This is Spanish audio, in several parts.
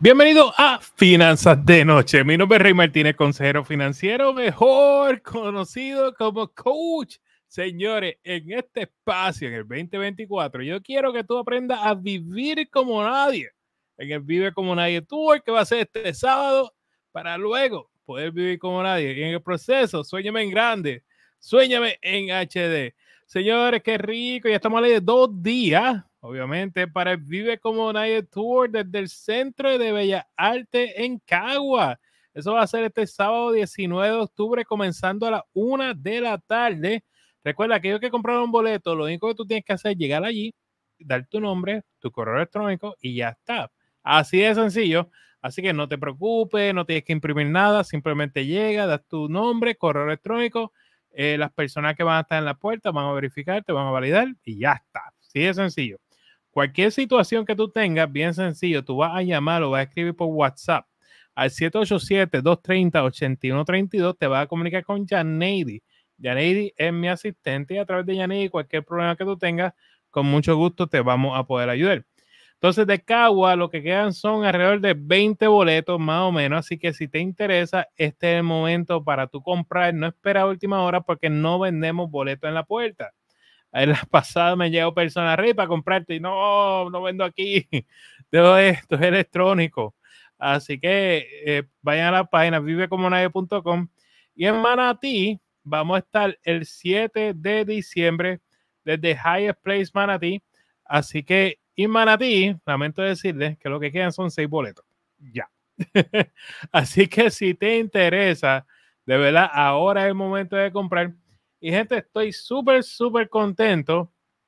Bienvenido a Finanzas de Noche. Mi nombre es Rey Martínez, consejero financiero, mejor conocido como coach. Señores, en este espacio, en el 2024, yo quiero que tú aprendas a vivir como nadie. En el Vive Como Nadie Tour, que va a ser este sábado, para luego poder vivir como nadie. Y en el proceso, suéñame en grande, suéñame en HD. Señores, qué rico. Ya estamos a ley de 2 días, obviamente, para el Vive Como Nadie Tour desde el Centro de Bellas Artes en Cagua. Eso va a ser este sábado 19 de octubre, comenzando a las 1 de la tarde. Recuerda, aquellos que compraron un boleto, lo único que tú tienes que hacer es llegar allí, dar tu nombre, tu correo electrónico y ya está. Así de sencillo. Así que no te preocupes, no tienes que imprimir nada, simplemente llega, das tu nombre, correo electrónico. Las personas que van a estar en la puerta van a verificar, te van a validar y ya está. Así de sencillo. Cualquier situación que tú tengas, bien sencillo, tú vas a llamar o vas a escribir por WhatsApp al 787-230-8132, te vas a comunicar con Janeidi. Janeidi es mi asistente y a través de Janeidi, cualquier problema que tú tengas, con mucho gusto te vamos a poder ayudar. Entonces, de Cagua, lo que quedan son alrededor de 20 boletos más o menos. Así que si te interesa, este es el momento para tú comprar. No espera a última hora porque no vendemos boletos en la puerta. En la pasada me llegó personas Rey para comprarte y no vendo aquí. Todo esto es electrónico. Así que vayan a la página vivecomonadie.com y en Manatí vamos a estar el 7 de diciembre desde Highest Place Manatí. Así que en Manatí, lamento decirles que lo que quedan son 6 boletos. Ya. Así que si te interesa, de verdad, ahora es el momento de comprar. Y gente, estoy súper contento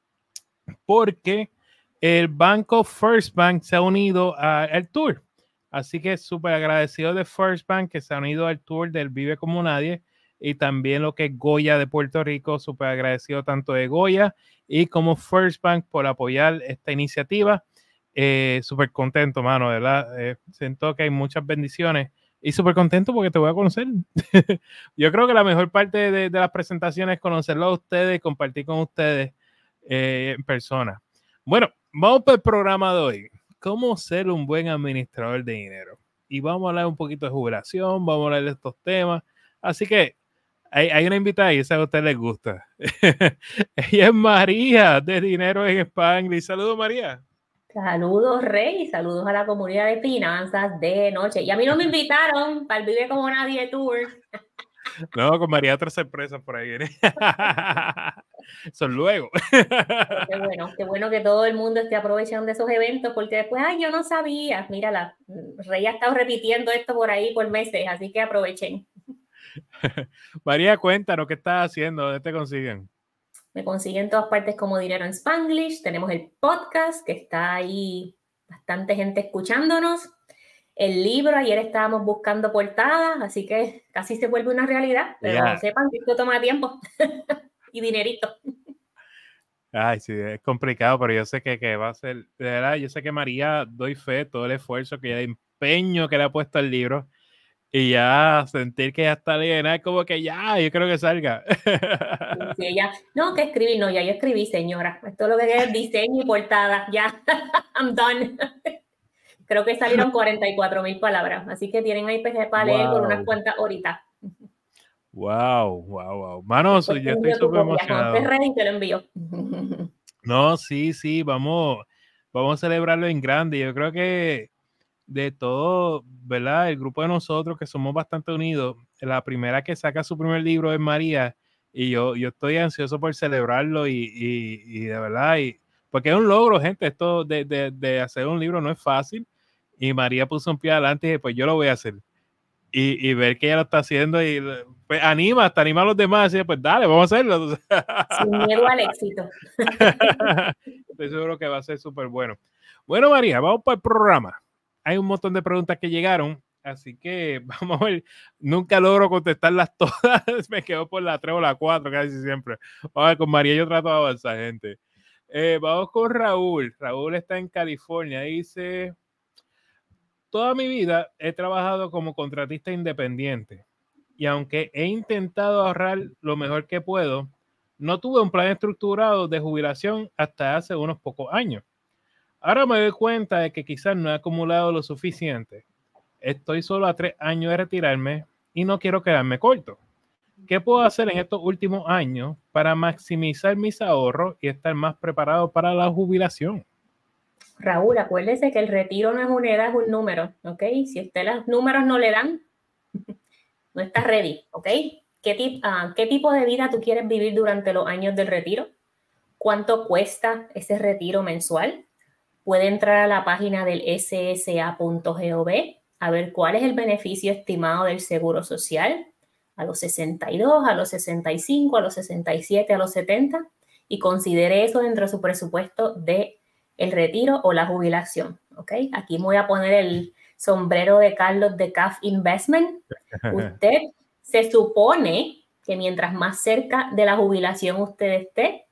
porque el banco First Bank se ha unido al tour. Así que súper agradecido de First Bank que se ha unido al tour del Vive Como Nadie y también lo que es Goya de Puerto Rico. Súper agradecido tanto de Goya y como First Bank por apoyar esta iniciativa. Súper contento, mano, ¿verdad? Siento que hay muchas bendiciones y súper contento porque te voy a conocer. Yo creo que la mejor parte de las presentaciones es conocerlo a ustedes y compartir con ustedes en persona. Bueno, vamos para el programa de hoy. ¿Cómo ser un buen administrador de dinero? Y vamos a hablar un poquito de jubilación, vamos a hablar de estos temas. Así que hay una invitada y esa a usted les gusta. Ella es María de Dinero en Spanglish. Saludos, María. Saludos, Rey, saludos a la comunidad de Finanzas de Noche. Y a mí no me invitaron para el Vive Como Nadie Tour. No, con María otra sorpresa por ahí. Son luego. Qué bueno que todo el mundo esté aprovechando esos eventos, porque después, ay, yo no sabía. Mira, Rey ha estado repitiendo esto por ahí por meses, así que aprovechen. María, cuéntanos, ¿qué estás haciendo? ¿Dónde te consiguen? Me consiguen en todas partes como Dinero en Spanglish. Tenemos el podcast que está ahí, bastante gente escuchándonos. El libro, ayer estábamos buscando portadas, así que casi se vuelve una realidad, pero sepan que esto toma tiempo y dinerito. Ay, sí, es complicado, pero yo sé que va a ser, de verdad, yo sé que María, doy fe, todo el esfuerzo, que el empeño que le ha puesto al libro, y ya sentir que ya está llena, es como que ya, yo creo que salga. Sí, ella, no, que escribir, no, ya yo escribí, señora. Esto lo que es diseño y portada, ya, I'm done. Creo que salieron 44,000 palabras, así que tienen ahí para leer por unas cuantas horitas. Wow. Manos, yo estoy súper emocionado. Cuando estés ready, te lo envío. No, sí, vamos a celebrarlo en grande. Yo creo que de todo, ¿verdad? El grupo de nosotros que somos bastante unidos, la primera que saca su primer libro es María y yo estoy ansioso por celebrarlo y de verdad, porque es un logro, gente, esto de hacer un libro no es fácil y María puso un pie adelante y dije, pues yo lo voy a hacer. Y ver que ella lo está haciendo y pues hasta anima a los demás y pues dale, vamos a hacerlo. Sin miedo al éxito. Estoy seguro que va a ser súper bueno. Bueno, María, vamos para el programa. Hay un montón de preguntas que llegaron, así que vamos a ver. Nunca logro contestarlas todas. Me quedo por la 3 o la 4 casi siempre. Vamos a ver, con María yo trato de avanzar, gente. Vamos con Raúl. Raúl está en California. Dice, toda mi vida he trabajado como contratista independiente y aunque he intentado ahorrar lo mejor que puedo, no tuve un plan estructurado de jubilación hasta hace unos pocos años. Ahora me doy cuenta de que quizás no he acumulado lo suficiente. Estoy solo a 3 años de retirarme y no quiero quedarme corto. ¿Qué puedo hacer en estos últimos años para maximizar mis ahorros y estar más preparado para la jubilación? Raúl, acuérdese que el retiro no es una edad, es un número, ¿ok? Si usted los números no le dan, no está ready, ¿ok? ¿Qué tipo de vida tú quieres vivir durante los años del retiro? ¿Cuánto cuesta ese retiro mensual? Puede entrar a la página del ssa.gov a ver cuál es el beneficio estimado del seguro social a los 62, a los 65, a los 67, a los 70 y considere eso dentro de su presupuesto de el retiro o la jubilación, ¿ok? Aquí voy a poner el sombrero de Carlos de CAF Investment. Usted se supone que mientras más cerca de la jubilación usted esté,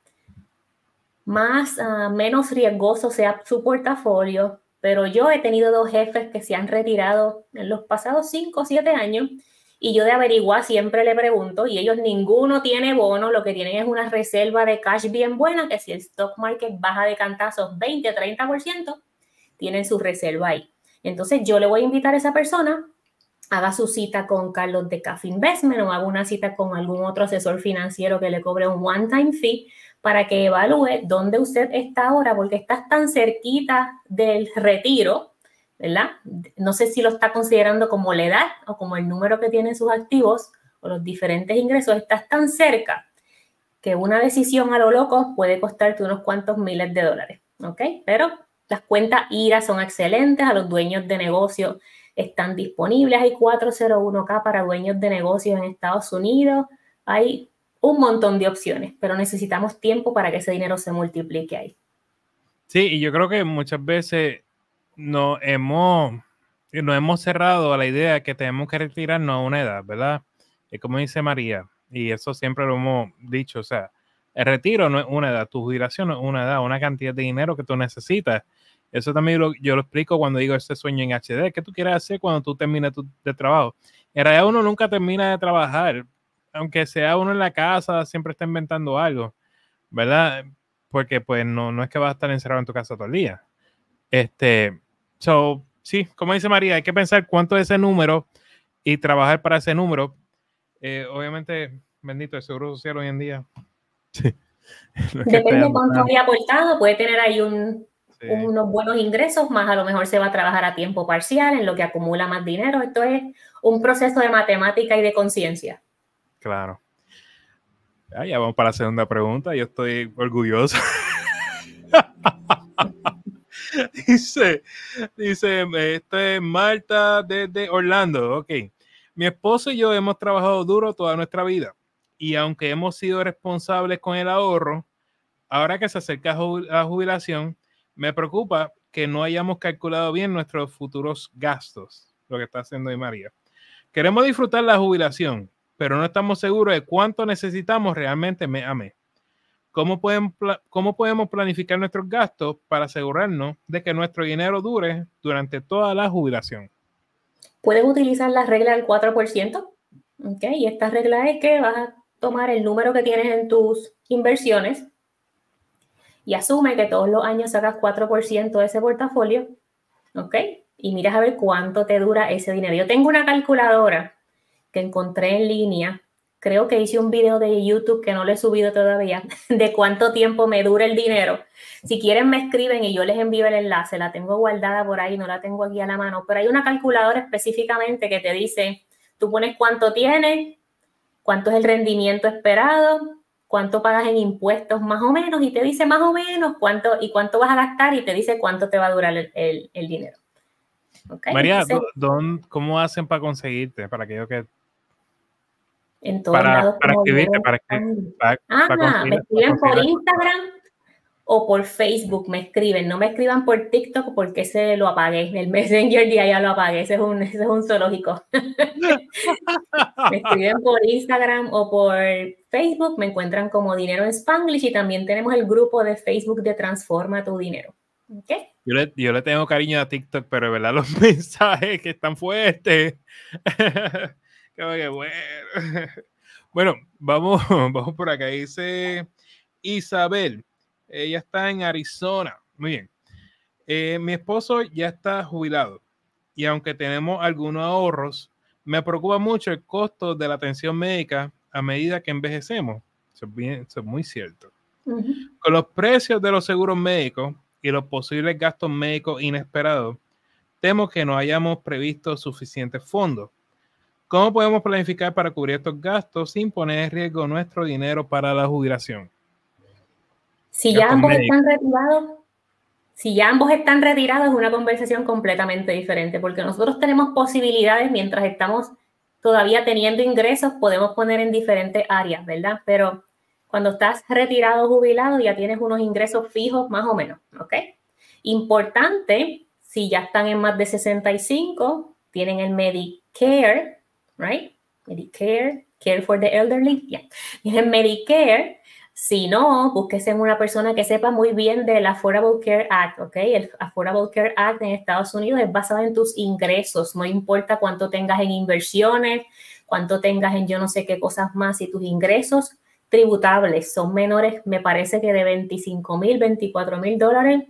menos riesgoso sea su portafolio, pero yo he tenido 2 jefes que se han retirado en los pasados 5 o 7 años y yo de averiguar siempre le pregunto y ellos ninguno tiene bono, lo que tienen es una reserva de cash bien buena que si el stock market baja de cantazos 20-30%, tienen su reserva ahí. Entonces yo le voy a invitar a esa persona, haga su cita con Carlos de CAF Investment o haga una cita con algún otro asesor financiero que le cobre un one-time fee para que evalúe dónde usted está ahora, porque estás tan cerquita del retiro, ¿verdad? No sé si lo está considerando como la edad o como el número que tienen sus activos o los diferentes ingresos. Estás tan cerca que una decisión a lo loco puede costarte unos cuantos miles de dólares, ¿ok? Pero las cuentas IRA son excelentes, a los dueños de negocio están disponibles, hay 401k para dueños de negocios en Estados Unidos, hay un montón de opciones, pero necesitamos tiempo para que ese dinero se multiplique ahí. Sí, y yo creo que muchas veces nos hemos cerrado a la idea de que tenemos que retirarnos a una edad, ¿verdad? Es como dice María, y eso siempre lo hemos dicho, o sea, el retiro no es una edad, tu jubilación no es una edad, una cantidad de dinero que tú necesitas. Eso también yo lo explico cuando digo ese sueño en HD, ¿qué tú quieres hacer cuando tú termines de trabajo? En realidad uno nunca termina de trabajar, aunque sea uno en la casa, siempre está inventando algo, ¿verdad? Porque pues no es que vas a estar encerrado en tu casa todo el día. Sí, como dice María, hay que pensar cuánto es ese número y trabajar para ese número. Obviamente, bendito, el seguro social hoy en día. Sí. No depende de cuánto haya aportado, puede tener ahí unos buenos ingresos, más a lo mejor se va a trabajar a tiempo parcial, en lo que acumula más dinero. Esto es un proceso de matemática y de conciencia. Claro. Ya vamos para la segunda pregunta. Yo estoy orgulloso. dice, esto es Marta desde Orlando. Ok. Mi esposo y yo hemos trabajado duro toda nuestra vida. Y aunque hemos sido responsables con el ahorro, ahora que se acerca la jubilación, me preocupa que no hayamos calculado bien nuestros futuros gastos, lo que está haciendo hoy María. Queremos disfrutar la jubilación, pero no estamos seguros de cuánto necesitamos realmente mes a mes. ¿Cómo podemos planificar nuestros gastos para asegurarnos de que nuestro dinero dure durante toda la jubilación? Puedes utilizar la regla del 4%, ¿ok? Y esta regla es que vas a tomar el número que tienes en tus inversiones y asume que todos los años sacas 4% de ese portafolio, ¿ok? Y miras a ver cuánto te dura ese dinero. Yo tengo una calculadora que encontré en línea. Creo que hice un video de YouTube que no lo he subido todavía, de cuánto tiempo me dura el dinero. Si quieren me escriben y yo les envío el enlace. La tengo guardada por ahí, no la tengo aquí a la mano. Pero hay una calculadora específicamente que te dice, tú pones cuánto tienes, cuánto es el rendimiento esperado, cuánto pagas en impuestos más o menos, y te dice más o menos cuánto vas a gastar y te dice cuánto te va a durar el dinero. ¿Okay? María, entonces, ¿cómo hacen para conseguirte? Para que yo que... En todos lados. Para escribirte, me escriben por Instagram o por Facebook, me escriben. No me escriban por TikTok porque ese lo apagué. El Messenger ya lo apagué. Ese es un zoológico. Me escriben por Instagram o por Facebook. Me encuentran como Dinero en Spanglish y también tenemos el grupo de Facebook de Transforma tu Dinero. ¿Okay? Yo le tengo cariño a TikTok, pero de verdad los mensajes que están fuertes. Que bueno. Bueno, vamos por acá. Dice Isabel. Ella está en Arizona. Muy bien. Mi esposo ya está jubilado y aunque tenemos algunos ahorros, me preocupa mucho el costo de la atención médica a medida que envejecemos. Eso es muy cierto. Con los precios de los seguros médicos y los posibles gastos médicos inesperados, temo que no hayamos previsto suficientes fondos. ¿Cómo podemos planificar para cubrir estos gastos sin poner en riesgo nuestro dinero para la jubilación? Si ya ambos están retirados, es una conversación completamente diferente, porque nosotros tenemos posibilidades mientras estamos todavía teniendo ingresos, podemos poner en diferentes áreas, ¿verdad? Pero cuando estás retirado o jubilado ya tienes unos ingresos fijos más o menos, ¿ok? Importante, si ya están en más de 65, tienen el Medicare, right? Medicare, Care for the Elderly, yeah. Tienen Medicare. Si no, búsquese en una persona que sepa muy bien del Affordable Care Act, ¿ok? El Affordable Care Act en Estados Unidos es basado en tus ingresos, no importa cuánto tengas en inversiones, cuánto tengas en yo no sé qué cosas más, si tus ingresos tributables son menores, me parece que de $25,000, $24,000,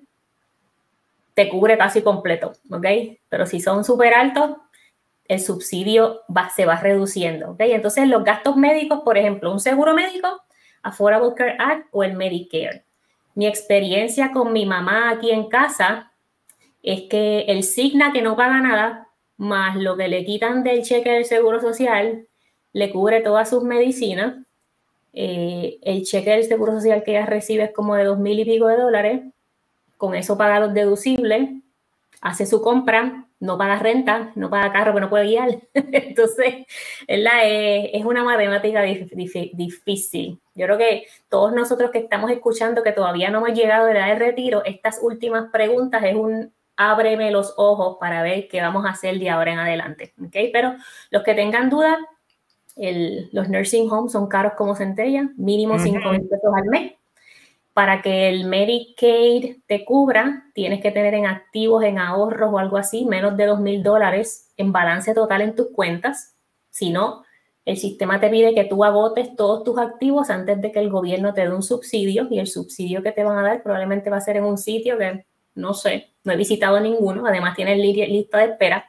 te cubre casi completo, ¿ok? Pero si son súper altos, el subsidio se va reduciendo, ¿ok? Entonces, los gastos médicos, por ejemplo, un seguro médico, Affordable Care Act o el Medicare. Mi experiencia con mi mamá aquí en casa es que el Cigna, que no paga nada, más lo que le quitan del cheque del Seguro Social, le cubre todas sus medicinas. El cheque del Seguro Social que ella recibe es como de $2,000 y pico. Con eso paga los deducibles, hace su compra, no paga renta, no paga carro, pero no puede guiar. Entonces, es una matemática difícil. Yo creo que todos nosotros que estamos escuchando, que todavía no hemos llegado a la edad de retiro, estas últimas preguntas es un ábreme los ojos para ver qué vamos a hacer de ahora en adelante. ¿Okay? Pero los que tengan dudas, los nursing homes son caros como centella, mínimo $5,000 al mes. Para que el Medicaid te cubra, tienes que tener en activos, en ahorros o algo así, menos de $2,000 en balance total en tus cuentas. Si no, el sistema te pide que tú agotes todos tus activos antes de que el gobierno te dé un subsidio, y el subsidio que te van a dar probablemente va a ser en un sitio que no sé, no he visitado ninguno, además tienes lista de espera.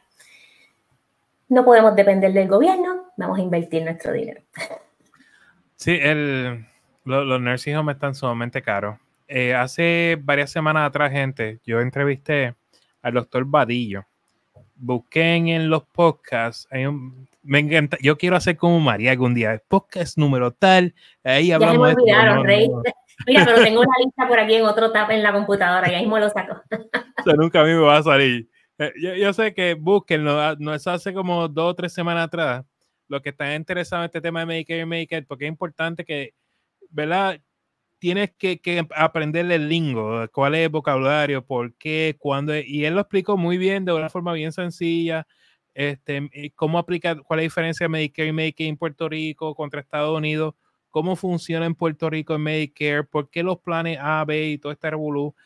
No podemos depender del gobierno, vamos a invertir nuestro dinero. Sí, los nursing homes están sumamente caros. Hace varias semanas atrás, gente, yo entrevisté al doctor Vadillo. Busqué en los podcasts. Me encanta. Yo quiero hacer como María algún día. Podcast número tal. Ahí hablamos. Ya se me olvidaron, Rey. Mira, pero tengo una lista por aquí en otro tab en la computadora. Ya mismo lo saco. O sea, nunca a mí me va a salir. Yo sé que búsquenlo. No, eso hace como 2 o 3 semanas atrás. Los que están interesados en este tema de Medicare y Medicaid, porque es importante que, ¿verdad? Tienes que aprender el lingo, cuál es el vocabulario, por qué, cuándo, y él lo explicó muy bien, de una forma bien sencilla, cómo aplica, cuál es la diferencia de Medicare y Medicaid en Puerto Rico contra Estados Unidos, cómo funciona en Puerto Rico en Medicare, por qué los planes A, B y todo este revolú,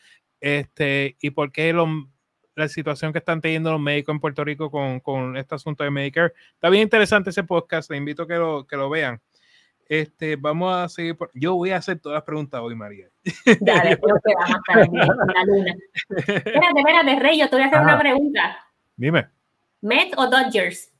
y por qué la situación que están teniendo los médicos en Puerto Rico con este asunto de Medicare. Está bien interesante ese podcast, les invito a que lo vean. Vamos a seguir. Yo voy a hacer todas las preguntas hoy, María. Dale, creo que vamos a estar en la luna. Espérate, Rey, yo te voy a hacer una pregunta. Dime. ¿Mets o Dodgers?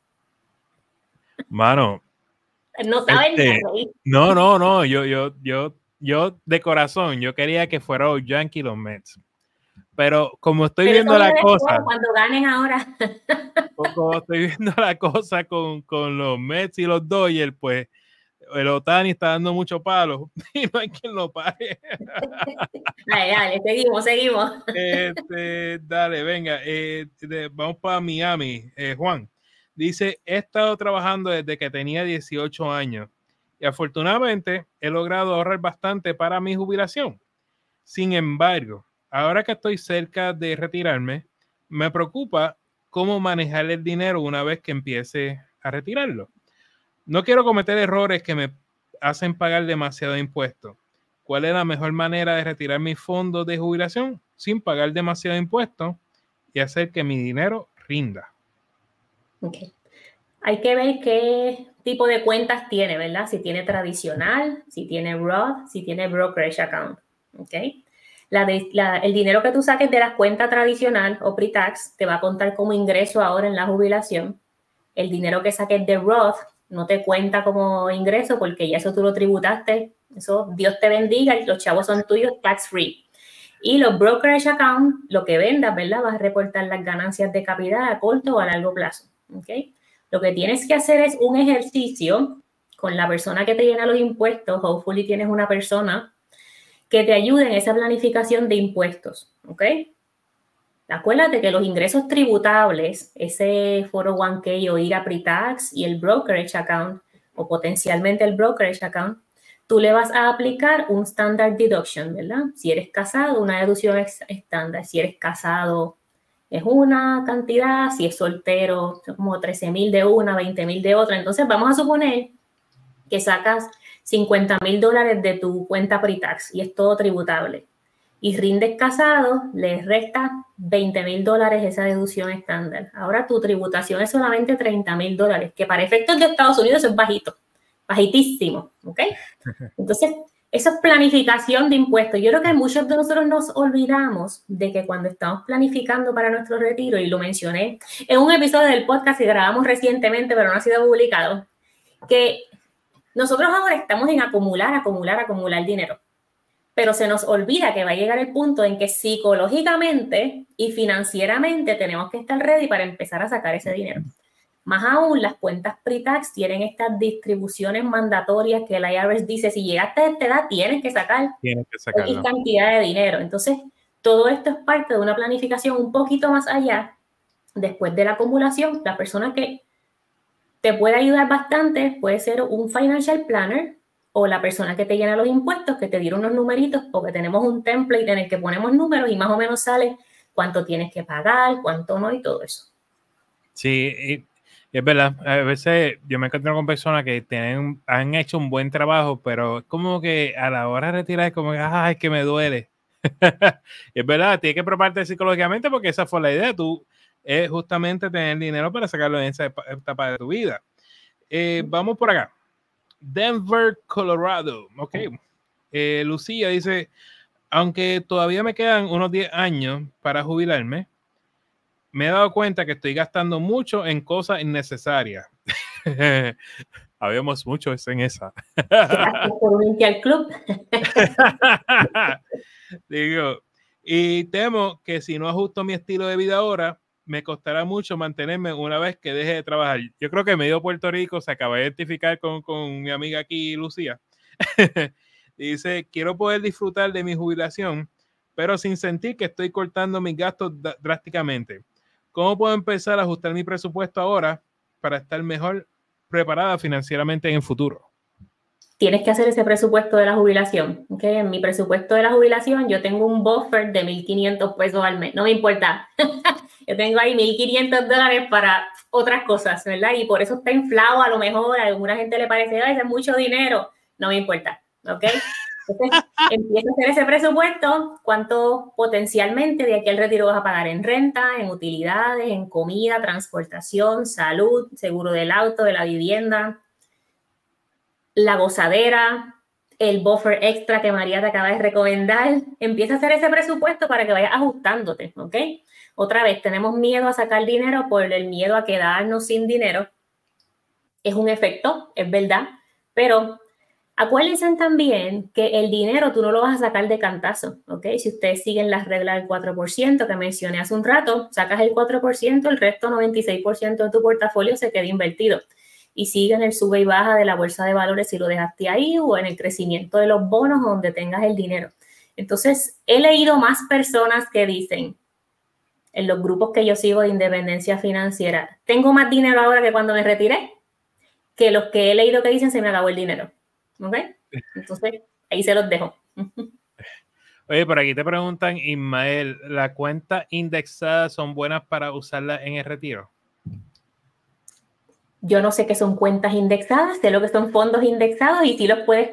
Mano. No saben Rey. No. Yo de corazón, yo quería que fuera los Yankees y los Mets. Pero como estoy viendo la cosa. Cuando ganen ahora. Como estoy viendo la cosa con los Mets y los Dodgers, pues el Ohtani está dando mucho palo y no hay quien lo pare. Dale, seguimos. Dale, venga, vamos para Miami. Juan dice, he estado trabajando desde que tenía 18 años y afortunadamente he logrado ahorrar bastante para mi jubilación. Sin embargo, ahora que estoy cerca de retirarme, me preocupa cómo manejar el dinero una vez que empiece a retirarlo. No quiero cometer errores que me hacen pagar demasiado impuesto. ¿Cuál es la mejor manera de retirar mis fondos de jubilación sin pagar demasiado impuesto y hacer que mi dinero rinda? Okay. Hay que ver qué tipo de cuentas tiene, ¿verdad? Si tiene tradicional, si tiene Roth, si tiene brokerage account. ¿Okay? El dinero que tú saques de la cuenta tradicional o pre-tax te va a contar como ingreso ahora en la jubilación. El dinero que saques de Roth no te cuenta como ingreso porque ya eso tú lo tributaste. Eso Dios te bendiga y los chavos son tuyos tax free. Y los brokerage account, lo que vendas, ¿verdad? Vas a reportar las ganancias de capital a corto o a largo plazo. ¿Okay? Lo que tienes que hacer es un ejercicio con la persona que te llena los impuestos. Hopefully tienes una persona que te ayude en esa planificación de impuestos. ¿Ok? Acuérdate que los ingresos tributables, ese 401k o IRA pre-tax y el brokerage account, o potencialmente el brokerage account, tú le vas a aplicar un standard deduction, ¿verdad? Si eres casado, una deducción estándar. Si eres casado, es una cantidad. Si es soltero, son como 13,000 de una, 20,000 de otra. Entonces, vamos a suponer que sacas $50,000 de tu cuenta pre-tax y es todo tributable. Y rindes casado, le resta $20,000 esa deducción estándar. Ahora tu tributación es solamente $30,000, que para efectos de Estados Unidos es bajito, bajitísimo, ¿ok? Entonces, eso es planificación de impuestos. Yo creo que muchos de nosotros nos olvidamos de que cuando estamos planificando para nuestro retiro, y lo mencioné en un episodio del podcast que grabamos recientemente, pero no ha sido publicado, que nosotros ahora estamos en acumular dinero. Pero se nos olvida que va a llegar el punto en que psicológicamente y financieramente tenemos que estar ready para empezar a sacar ese dinero. Más aún, las cuentas pre-tax tienen estas distribuciones mandatorias que el IRS dice, si llegaste a esta edad, tienes que sacar X cantidad de dinero. Entonces, todo esto es parte de una planificación un poquito más allá. Después de la acumulación, la persona que te puede ayudar bastante puede ser un financial planner, o la persona que te llena los impuestos, que te dieron unos numeritos, porque tenemos un template en el que ponemos números y más o menos sale cuánto tienes que pagar, cuánto no y todo eso. Sí, es verdad. A veces yo me encuentro con personas que han hecho un buen trabajo, pero es como que a la hora de retirar es como que, es que me duele. Es verdad, tienes que prepararte psicológicamente porque esa fue la idea. Tú es justamente tener dinero para sacarlo en esa etapa de tu vida. Vamos por acá. Denver, Colorado. Ok. Lucía dice, aunque todavía me quedan unos 10 años para jubilarme, me he dado cuenta que estoy gastando mucho en cosas innecesarias. Habíamos muchos en esa. Gracias por unirte al club. Digo, y temo que si no ajusto mi estilo de vida ahora, me costará mucho mantenerme una vez que deje de trabajar. Yo creo que medio Puerto Rico se acaba de identificar con mi amiga aquí, Lucía. Dice, quiero poder disfrutar de mi jubilación, pero sin sentir que estoy cortando mis gastos drásticamente. ¿Cómo puedo empezar a ajustar mi presupuesto ahora para estar mejor preparada financieramente en el futuro? Tienes que hacer ese presupuesto de la jubilación. ¿Okay? En mi presupuesto de la jubilación yo tengo un buffer de $1,500 al mes. No me importa. Yo tengo ahí $1,500 para otras cosas, ¿verdad? Y por eso está inflado a lo mejor. A alguna gente le parece, es mucho dinero. No me importa, ¿ok? Entonces, empieza a hacer ese presupuesto. ¿Cuánto potencialmente de aquí al retiro vas a pagar en renta, en utilidades, en comida, transportación, salud, seguro del auto, de la vivienda, la gozadera, el buffer extra que María te acaba de recomendar? Empieza a hacer ese presupuesto para que vayas ajustándote, ¿ok? Otra vez, tenemos miedo a sacar dinero por el miedo a quedarnos sin dinero. Es un efecto, es verdad, pero acuérdense también que el dinero tú no lo vas a sacar de cantazo, ¿ok? Si ustedes siguen las reglas del 4% que mencioné hace un rato, sacas el 4%, el resto 96% de tu portafolio se queda invertido. Y sigue en el sube y baja de la bolsa de valores si lo dejaste ahí, o en el crecimiento de los bonos donde tengas el dinero. Entonces, he leído más personas que dicen, en los grupos que yo sigo de independencia financiera, tengo más dinero ahora que cuando me retiré, que los que he leído que dicen se me acabó el dinero. ¿Ok? Entonces, ahí se los dejo. Oye, por aquí te preguntan, Ismael, ¿las cuentas indexadas son buenas para usarlas en el retiro? Yo no sé qué son cuentas indexadas, sé lo que son fondos indexados y sí los puedes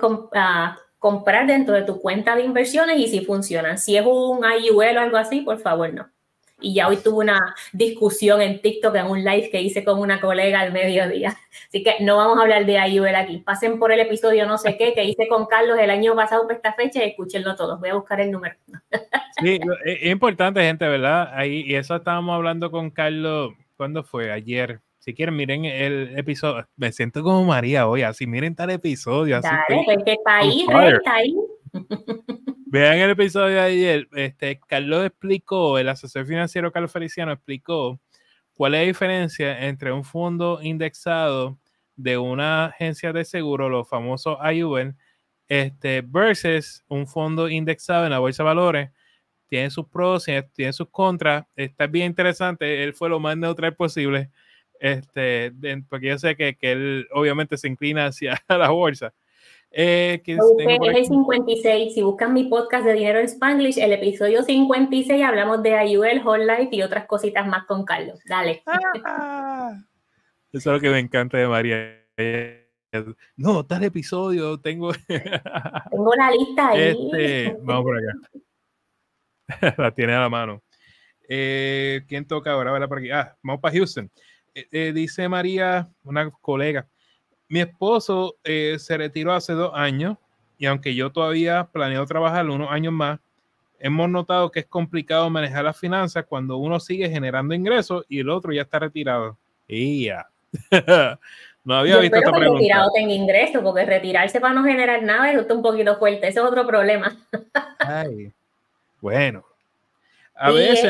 comprar dentro de tu cuenta de inversiones y si funcionan. Si es un IUL o algo así, por favor, no. Y ya hoy tuve una discusión en TikTok en un live que hice con una colega al mediodía. Así que no vamos a hablar de IUL aquí. Pasen por el episodio no sé qué que hice con Carlos el año pasado por esta fecha y escúchenlo todos. Voy a buscar el número. Sí, es importante, gente, ¿verdad? Ahí, y eso estábamos hablando con Carlos, ¿cuándo fue? Ayer. Si quieren, miren el episodio. Me siento como María hoy, así miren tal episodio. Así Dale, pues que está ahí, está ahí. Vean el episodio de ayer. Carlos explicó, el asesor financiero Carlos Feliciano explicó cuál es la diferencia entre un fondo indexado de una agencia de seguro, los famosos IUL, versus un fondo indexado en la bolsa de valores. Tiene sus pros, tiene sus contras. Está bien interesante. Él fue lo más neutral posible. Porque yo sé que él obviamente se inclina hacia la bolsa. Es el 56. Si buscan mi podcast de Dinero en Spanglish, el episodio 56 hablamos de IUL, Whole Life y otras cositas más con Carlos. Dale. Eso es lo que me encanta de María. No, tal episodio, tengo la lista ahí. Vamos por acá. La tiene a la mano. ¿Quién toca ahora? ¿Verdad? Por aquí. Vamos para Houston. Dice María, una colega. Mi esposo se retiró hace 2 años y aunque yo todavía planeo trabajar unos años más, hemos notado que es complicado manejar las finanzas cuando uno sigue generando ingresos y el otro ya está retirado. Y ya. No había visto esta pregunta. Retirado tenga ingresos, porque retirarse para no generar nada es un poquito fuerte. Ese es otro problema. Ay, bueno. A veces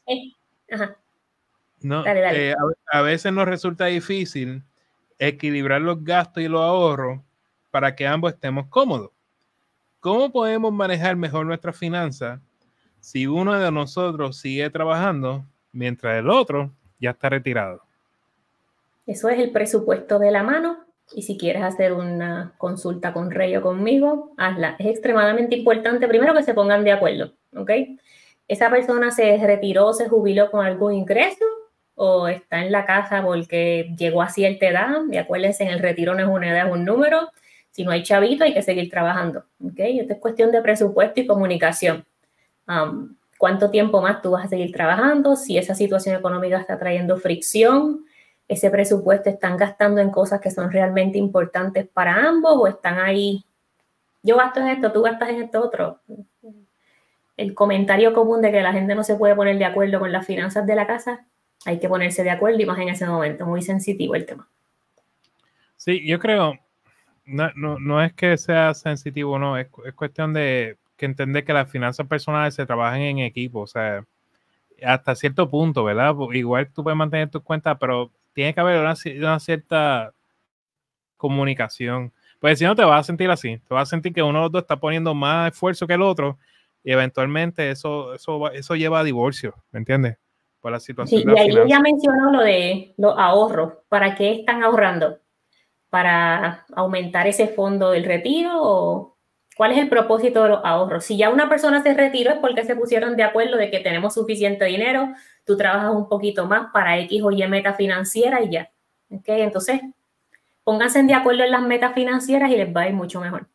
dale. A veces nos resulta difícil equilibrar los gastos y los ahorros para que ambos estemos cómodos. ¿Cómo podemos manejar mejor nuestras finanzas si uno de nosotros sigue trabajando mientras el otro ya está retirado? Eso es el presupuesto de la mano. Y si quieres hacer una consulta con Rey o conmigo, hazla. Es extremadamente importante, primero, que se pongan de acuerdo, ¿ok? ¿Esa persona se retiró, se jubiló con algún ingreso o está en la casa porque llegó a cierta edad? Y acuérdense, en el retiro no es una edad, es un número. Si no hay chavito, hay que seguir trabajando, ¿ok? Esto es cuestión de presupuesto y comunicación. ¿Cuánto tiempo más tú vas a seguir trabajando? Si esa situación económica está trayendo fricción, ese presupuesto están gastando en cosas que son realmente importantes para ambos o están ahí, yo gasto en esto, tú gastas en esto otro. El comentario común de que la gente no se puede poner de acuerdo con las finanzas de la casa, hay que ponerse de acuerdo y más en ese momento, muy sensitivo el tema. Sí, yo creo, no es que sea sensitivo, no, es cuestión de que entender que las finanzas personales se trabajan en equipo, o sea, hasta cierto punto, ¿verdad? Igual tú puedes mantener tus cuentas, pero tiene que haber una cierta comunicación, pues si no te vas a sentir así, te vas a sentir que uno de los dos está poniendo más esfuerzo que el otro y eventualmente eso lleva a divorcio, ¿me entiendes? Por la situación sí, de ahí ella mencionó lo de los ahorros. ¿Para qué están ahorrando? ¿Para aumentar ese fondo del retiro o cuál es el propósito de los ahorros? Si ya una persona se retiró es porque se pusieron de acuerdo de que tenemos suficiente dinero, tú trabajas un poquito más para X o Y meta financiera y ya. ¿Ok? Entonces, pónganse de acuerdo en las metas financieras y les va a ir mucho mejor.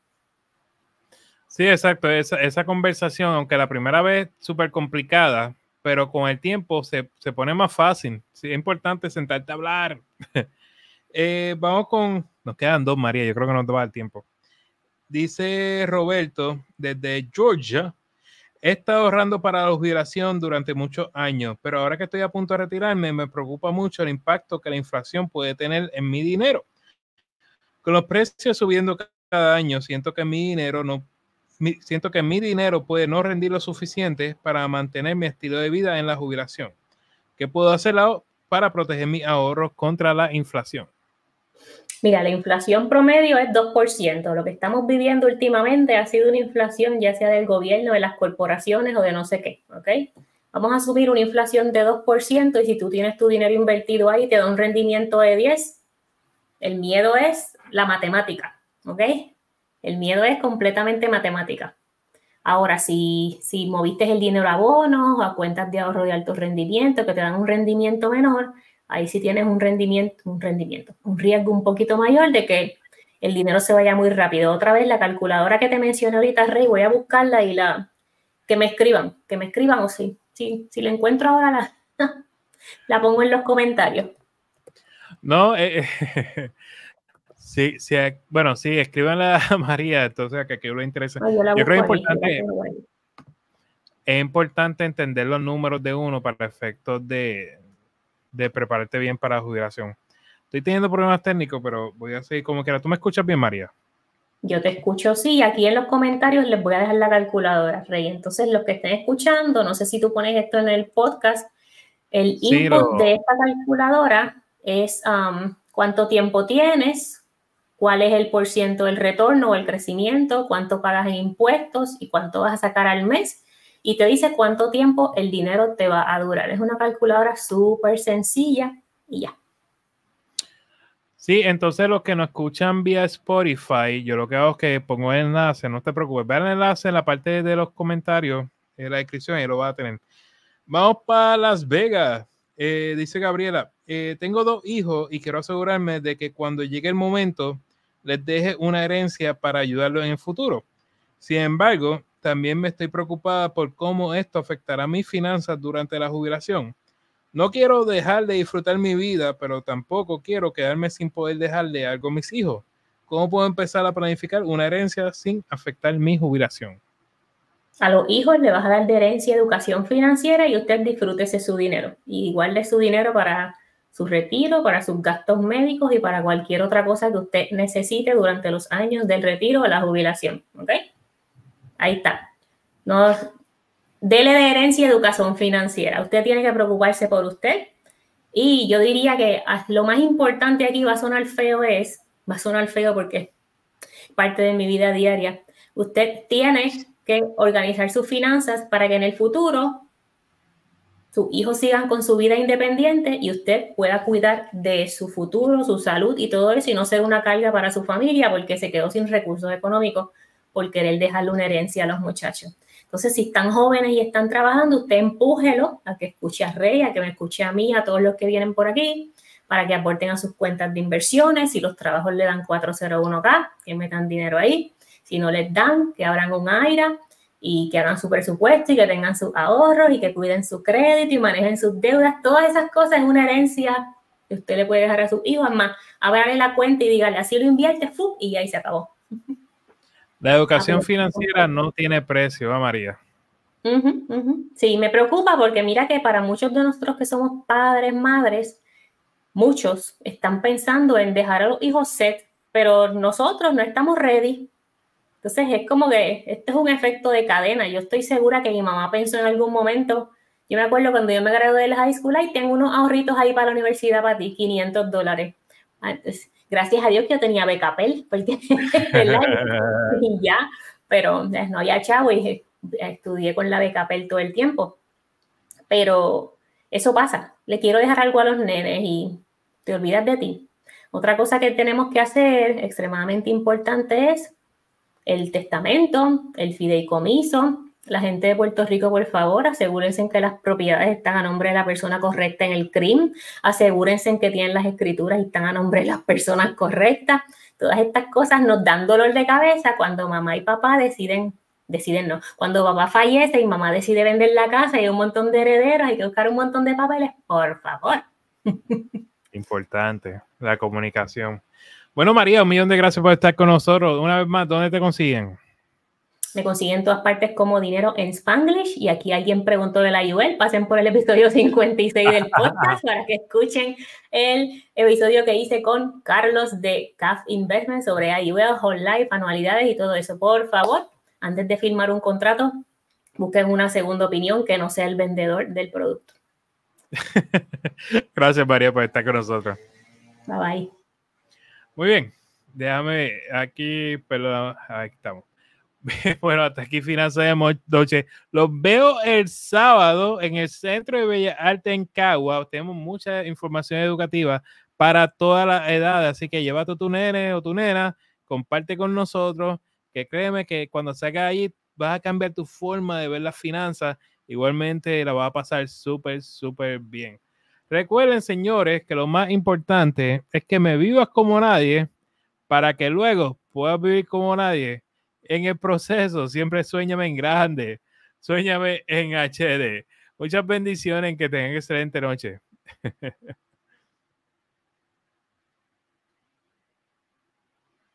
Sí, exacto. Esa conversación, aunque la primera vez súper complicada, pero con el tiempo se pone más fácil. Sí, es importante sentarte a hablar. Vamos nos quedan 2, María, yo creo que no te va a dar tiempo. Dice Roberto, desde Georgia, he estado ahorrando para la jubilación durante muchos años, pero ahora que estoy a punto de retirarme, me preocupa mucho el impacto que la inflación puede tener en mi dinero. Con los precios subiendo cada año, siento que mi dinero puede no rendir lo suficiente para mantener mi estilo de vida en la jubilación. ¿Qué puedo hacer para proteger mis ahorros contra la inflación? Mira, la inflación promedio es 2%. Lo que estamos viviendo últimamente ha sido una inflación ya sea del gobierno, de las corporaciones o de no sé qué, ¿ok? Vamos a asumir una inflación de 2% y si tú tienes tu dinero invertido ahí te da un rendimiento de 10. El miedo es la matemática, ¿ok? El miedo es completamente matemática. Ahora, si moviste el dinero a bonos o a cuentas de ahorro de alto rendimiento que te dan un rendimiento menor, ahí sí tienes un riesgo un poquito mayor de que el dinero se vaya muy rápido. Otra vez, la calculadora que te mencioné ahorita, Rey, voy a buscarla y que me escriban o si Si la encuentro ahora, la pongo en los comentarios. No, sí, bueno, sí, escríbanle a María, entonces que aquí lo interesa. Yo la Yo creo busco que es importante entender los números de uno para efectos de prepararte bien para la jubilación. Estoy teniendo problemas técnicos, pero voy a seguir como quiera. ¿Tú me escuchas bien, María? Yo te escucho, sí. Aquí en los comentarios les voy a dejar la calculadora, Rey. Entonces, los que estén escuchando, no sé si tú pones esto en el podcast, el input de esta calculadora es cuánto tiempo tienes, cuál es el % del retorno o el crecimiento, cuánto pagas en impuestos y cuánto vas a sacar al mes. Y te dice cuánto tiempo el dinero te va a durar. Es una calculadora súper sencilla y ya. Sí, entonces los que nos escuchan vía Spotify, yo lo que hago es que pongo el enlace, no te preocupes, vean el enlace en la parte de los comentarios, en la descripción, y lo va a tener. Vamos para Las Vegas. Dice Gabriela, tengo 2 hijos y quiero asegurarme de que cuando llegue el momento les deje una herencia para ayudarlos en el futuro. Sin embargo, también me estoy preocupada por cómo esto afectará mis finanzas durante la jubilación. No quiero dejar de disfrutar mi vida, pero tampoco quiero quedarme sin poder dejarle algo a mis hijos. ¿Cómo puedo empezar a planificar una herencia sin afectar mi jubilación? A los hijos le vas a dar de herencia educación financiera y usted disfrútese su dinero. Y guarde su dinero para su retiro, para sus gastos médicos y para cualquier otra cosa que usted necesite durante los años del retiro o la jubilación. ¿Ok? Ahí está. No, dele de herencia educación financiera. Usted tiene que preocuparse por usted. Y yo diría que lo más importante aquí va a sonar feo porque es parte de mi vida diaria. Usted tiene que organizar sus finanzas para que en el futuro sus hijos sigan con su vida independiente y usted pueda cuidar de su futuro, su salud y todo eso y no ser una carga para su familia porque se quedó sin recursos económicos por querer dejarle una herencia a los muchachos. Entonces, si están jóvenes y están trabajando, usted empújelo a que escuche a Rey, a que me escuche a mí, a todos los que vienen por aquí, para que aporten a sus cuentas de inversiones. Si los trabajos le dan 401k, que metan dinero ahí. Si no les dan, que abran un AIRA y que hagan su presupuesto y que tengan sus ahorros y que cuiden su crédito y manejen sus deudas. Todas esas cosas es una herencia que usted le puede dejar a sus hijos. Además, ábrale la cuenta y dígale, así lo invierte, y ahí se acabó. La educación financiera no tiene precio, ¿va, María? Sí, me preocupa porque mira que para muchos de nosotros que somos padres, madres, muchos están pensando en dejar a los hijos set, pero nosotros no estamos ready. Entonces es como que este es un efecto de cadena. Yo estoy segura que mi mamá pensó en algún momento. Yo me acuerdo cuando yo me gradué de la high school, ahí tengo unos ahorritos ahí para la universidad para ti, $500. Entonces, gracias a Dios que yo tenía becapel, porque y ya, pero no había chavo y estudié con la becapel todo el tiempo. Pero eso pasa. Le quiero dejar algo a los nenes y te olvidas de ti. Otra cosa que tenemos que hacer, extremadamente importante, es el testamento, el fideicomiso. La gente de Puerto Rico, por favor, asegúrense en que las propiedades están a nombre de la persona correcta en el CRIM, asegúrense en que tienen las escrituras y están a nombre de las personas correctas. Todas estas cosas nos dan dolor de cabeza cuando mamá y papá deciden no, cuando papá fallece y mamá decide vender la casa y hay un montón de herederos, hay que buscar un montón de papeles, por favor. Importante, la comunicación. Bueno, María, 1.000.000 de gracias por estar con nosotros. Una vez más, ¿dónde te consiguen? Me consiguen en todas partes como Dinero en Spanglish. Y aquí alguien preguntó de la UL. Pasen por el episodio 56 del podcast para que escuchen el episodio que hice con Carlos de CAF Investment sobre IUL, Whole Life, anualidades y todo eso. Por favor, antes de firmar un contrato, busquen una segunda opinión que no sea el vendedor del producto. Gracias, María, por estar con nosotros. Bye, bye. Muy bien. Déjame aquí, perdón, ahí estamos. Bueno, hasta aquí Finanzas de Noche. Los veo el sábado en el Centro de Bellas Artes en Cagua. Tenemos mucha información educativa para todas las edades, así que llévate a tu nene o tu nena, comparte con nosotros, que créeme que cuando salgas ahí vas a cambiar tu forma de ver las finanzas. Igualmente la vas a pasar súper, súper bien. Recuerden, señores, que lo más importante es que me vivas como nadie para que luego puedas vivir como nadie. En el proceso, siempre suéñame en grande, suéñame en HD. Muchas bendiciones, que tengan excelente noche.